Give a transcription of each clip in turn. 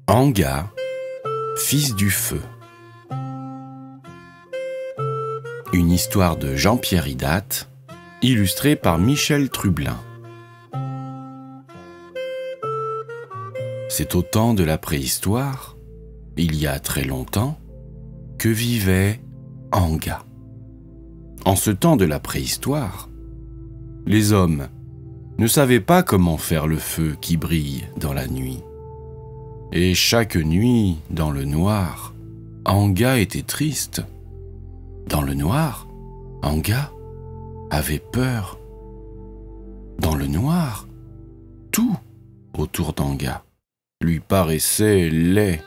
Anga, fils du feu. Une histoire de Jean-Pierre Hidat, illustrée par Michel Trublin. C'est au temps de la préhistoire, il y a très longtemps, que vivait Anga. En ce temps de la préhistoire, les hommes ne savaient pas comment faire le feu qui brille dans la nuit. Et chaque nuit, dans le noir, Anga était triste. Dans le noir, Anga avait peur. Dans le noir, tout autour d'Anga lui paraissait laid.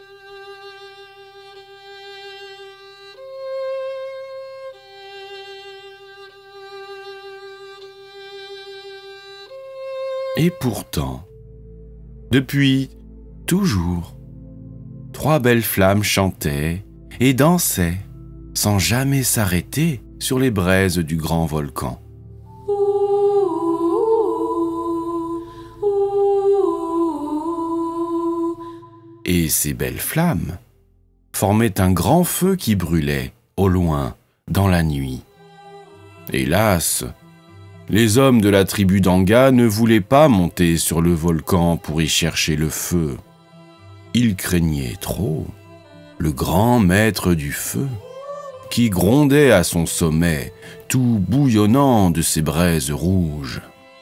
Et pourtant, depuis toujours, trois belles flammes chantaient et dansaient sans jamais s'arrêter sur les braises du grand volcan. Et ces belles flammes formaient un grand feu qui brûlait au loin dans la nuit. Hélas, les hommes de la tribu d'Anga ne voulaient pas monter sur le volcan pour y chercher le feu. Ils craignaient trop le grand maître du feu, qui grondait à son sommet, tout bouillonnant de ses braises rouges.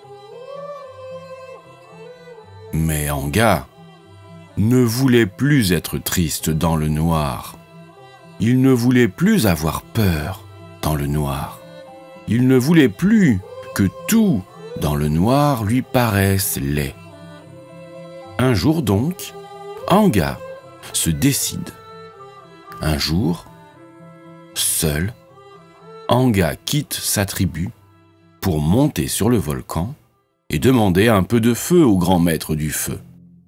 Mais Anga ne voulait plus être triste dans le noir. Il ne voulait plus avoir peur dans le noir. Il ne voulait plus que tout dans le noir lui paraisse laid. Un jour donc, Anga se décide. Un jour, seul, Anga quitte sa tribu pour monter sur le volcan et demander un peu de feu au grand maître du feu.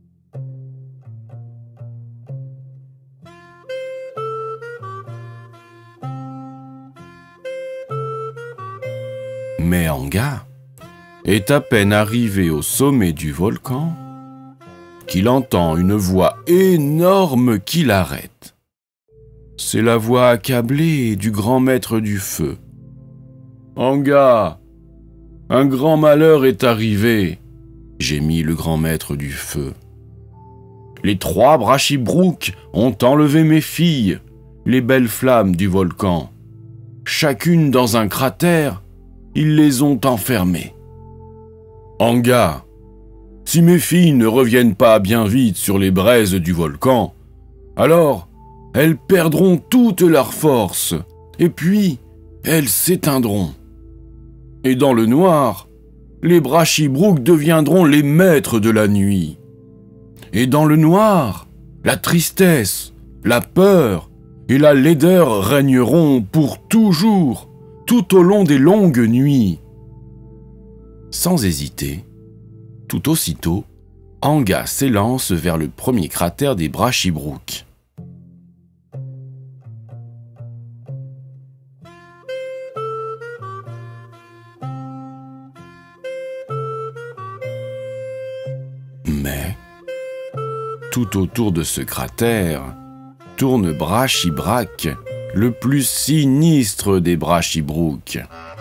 Mais Anga est à peine arrivé au sommet du volcan qu'il entend une voix énorme qui l'arrête. C'est la voix accablée du grand maître du feu. « Anga, un grand malheur est arrivé, » gémit le grand maître du feu. « Les trois brachibroucs ont enlevé mes filles, les belles flammes du volcan. Chacune dans un cratère, ils les ont enfermées. Anga, si mes filles ne reviennent pas bien vite sur les braises du volcan, alors elles perdront toute leur force, et puis elles s'éteindront. Et dans le noir, les brachibroucs deviendront les maîtres de la nuit. Et dans le noir, la tristesse, la peur et la laideur régneront pour toujours, tout au long des longues nuits. » Sans hésiter, tout aussitôt, Anga s'élance vers le premier cratère des brachibroucs. Mais, tout autour de ce cratère, tourne Brachibrac, le plus sinistre des brachibroucs.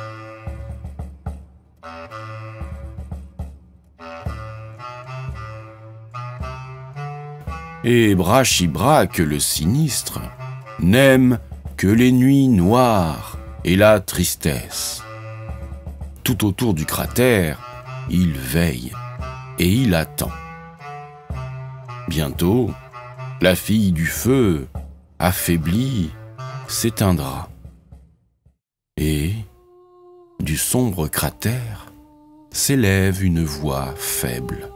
Et Brachibrac, le sinistre, n'aime que les nuits noires et la tristesse. Tout autour du cratère, il veille et il attend. Bientôt, la fille du feu, affaiblie, s'éteindra. Et, du sombre cratère, s'élève une voix faible.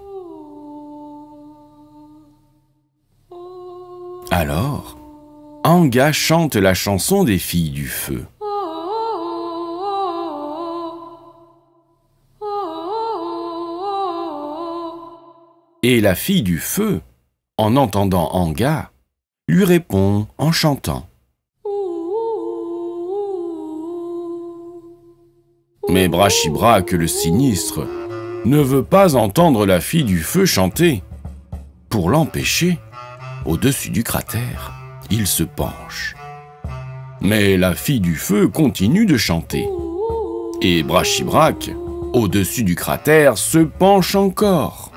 Alors, Anga chante la chanson des filles du feu. Et la fille du feu, en entendant Anga, lui répond en chantant. Mais Brachibrac, le sinistre, ne veut pas entendre la fille du feu chanter. Pour l'empêcher, au-dessus du cratère, il se penche. Mais la fille du feu continue de chanter. Et Brashibrac, au-dessus du cratère, se penche encore.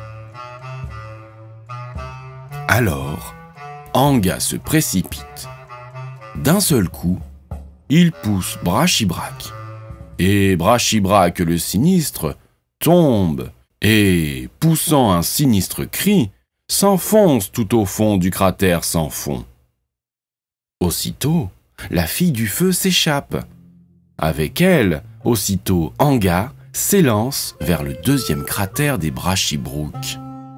Alors, Anga se précipite. D'un seul coup, il pousse Brashibrac. Et Brashibrac le sinistre tombe et, poussant un sinistre cri, s'enfonce tout au fond du cratère sans fond. Aussitôt, la fille du feu s'échappe. Avec elle, aussitôt Anga s'élance vers le deuxième cratère des Brashibrook.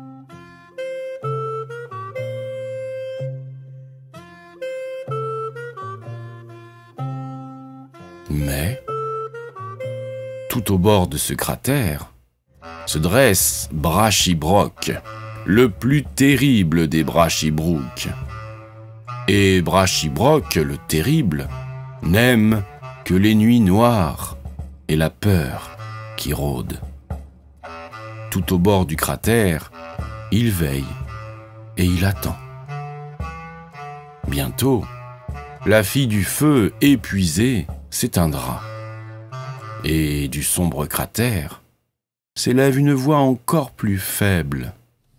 Mais, tout au bord de ce cratère, se dresse Brashibrok, le plus terrible des Brashibrook. Et Brashibrok, le terrible, n'aime que les nuits noires et la peur qui rôde. Tout au bord du cratère, il veille et il attend. Bientôt, la fille du feu, épuisée, s'éteindra. Et du sombre cratère s'élève une voix encore plus faible.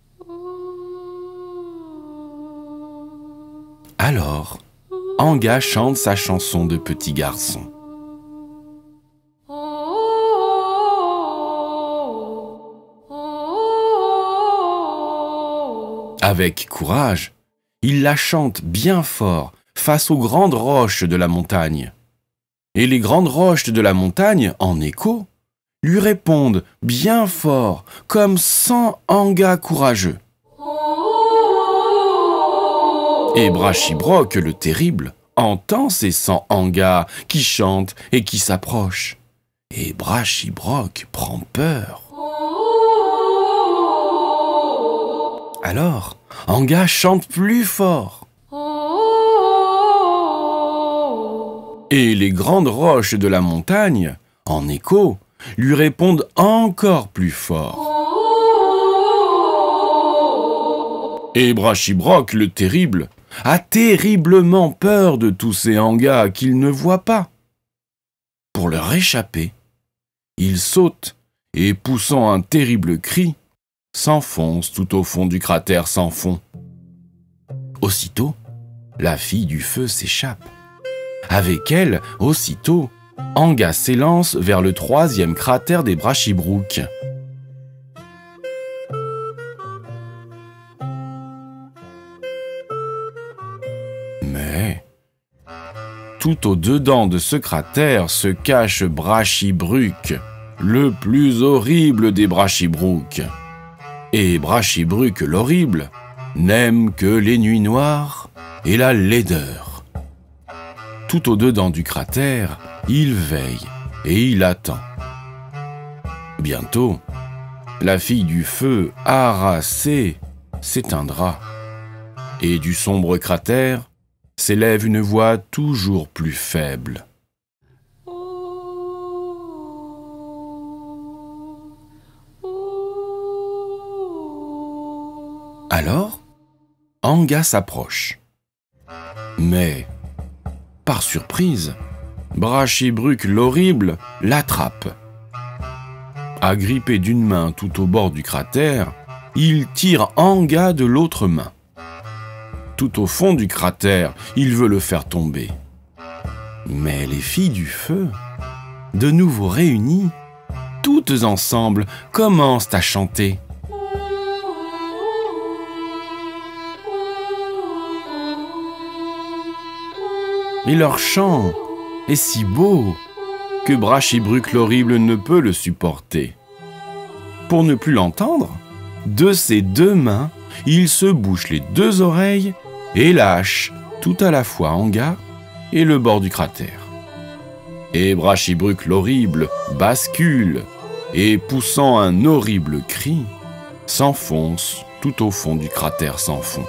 Alors, Anga chante sa chanson de petit garçon. Avec courage, il la chante bien fort face aux grandes roches de la montagne. Et les grandes roches de la montagne, en écho, lui répondent bien fort, comme 100 Angas courageux. Et Brashibrok, le terrible, entend ces 100 Angas qui chantent et qui s'approchent. Et Brashibrok prend peur. Alors, Anga chante plus fort. Et les grandes roches de la montagne, en écho, lui répondent encore plus fort. Et Brashibrok, le terrible, a terriblement peur de tous ces Angas qu'il ne voit pas. Pour leur échapper, il saute et, poussant un terrible cri, s'enfonce tout au fond du cratère sans fond. Aussitôt, la fille du feu s'échappe. Avec elle, aussitôt, Anga s'élance vers le troisième cratère des Brashibrook. Mais, tout au-dedans de ce cratère se cache Brashibruk, le plus horrible des Brashibrook. Et Brashibruk l'horrible n'aime que les nuits noires et la laideur. Tout au-dedans du cratère, il veille et il attend. Bientôt, la fille du feu, harassée, s'éteindra. Et du sombre cratère s'élève une voix toujours plus faible. Alors, Anga s'approche. Mais, par surprise, Brashibruk l'horrible l'attrape. Agrippé d'une main tout au bord du cratère, il tire Anga de l'autre main. Tout au fond du cratère, il veut le faire tomber. Mais les filles du feu, de nouveau réunies, toutes ensemble, commencent à chanter. Et leur chant est si beau que Brashibruk l'horrible ne peut le supporter. Pour ne plus l'entendre, de ses deux mains, il se bouche les deux oreilles et lâche tout à la fois Anga et le bord du cratère. Et Brashibruk l'horrible bascule et, poussant un horrible cri, s'enfonce tout au fond du cratère sans fond.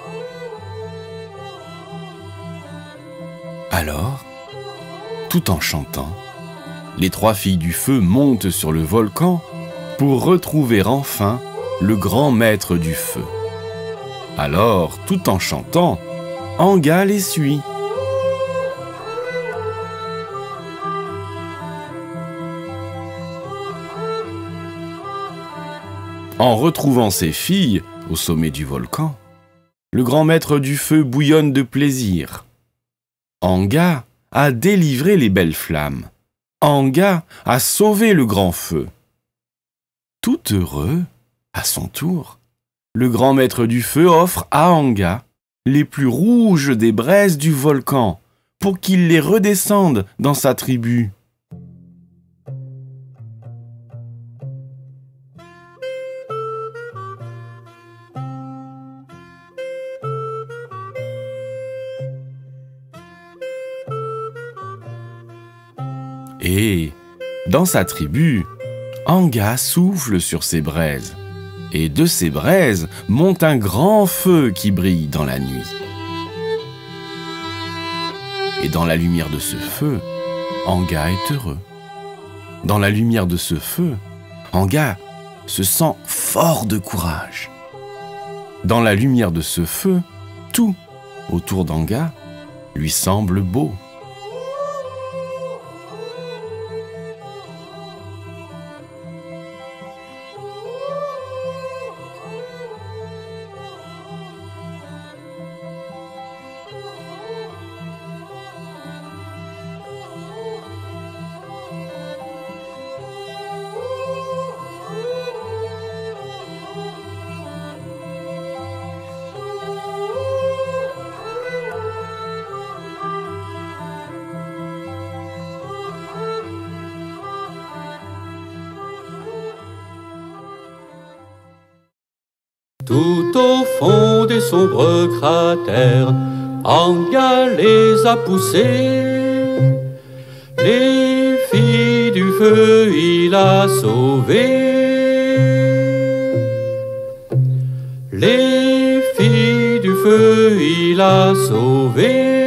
Alors, tout en chantant, les trois filles du feu montent sur le volcan pour retrouver enfin le grand maître du feu. Alors, tout en chantant, Anga les suit. En retrouvant ses filles au sommet du volcan, le grand maître du feu bouillonne de plaisir. Anga a délivré les belles flammes. Anga a sauvé le grand feu. Tout heureux, à son tour, le grand maître du feu offre à Anga les plus rouges des braises du volcan pour qu'il les redescende dans sa tribu. Et, dans sa tribu, Anga souffle sur ses braises. Et de ces braises monte un grand feu qui brille dans la nuit. Et dans la lumière de ce feu, Anga est heureux. Dans la lumière de ce feu, Anga se sent fort de courage. Dans la lumière de ce feu, tout autour d'Anga lui semble beau. Tout au fond des sombres cratères, Anga les a poussés. Les filles du feu, il a sauvées. Les filles du feu, il a sauvées.